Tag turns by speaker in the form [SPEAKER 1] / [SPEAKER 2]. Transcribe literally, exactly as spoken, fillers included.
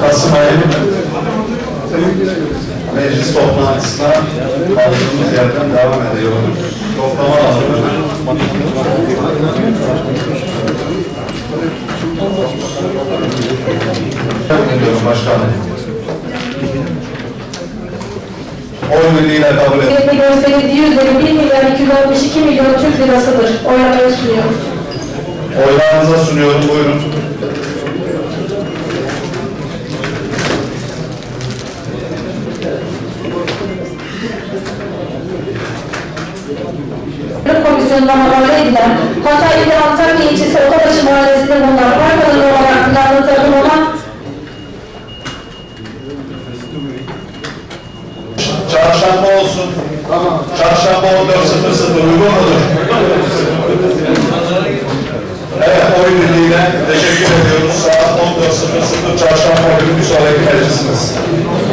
[SPEAKER 1] Kasım ayı meclis toplantısına kaldığımız yerden devam ediyoruz. Toplama alanı ediyorum başkanım. Oy birliğiyle kabul edildi.
[SPEAKER 2] Metni gösterildiği üzere bir milyar iki yüz altmış iki milyon Türk lirasıdır. Oylamaya sunuyoruz.
[SPEAKER 1] Oylarınıza sunuyorum. Buyurun.
[SPEAKER 2] Komisyonundan havale edilen Hatay ili Antakya ilçesi Otabaşı mahallesinde bulunan park alanı olarak planlı tarım olan
[SPEAKER 1] Çarşamba olsun. Tamam. Çarşamba on dört sıfır sıfır uygun mudur? Evet, oy birliğiyle teşekkür ediyoruz. Saat on dört sıfır sıfır Çarşamba günü bir sonraki meclisimiz.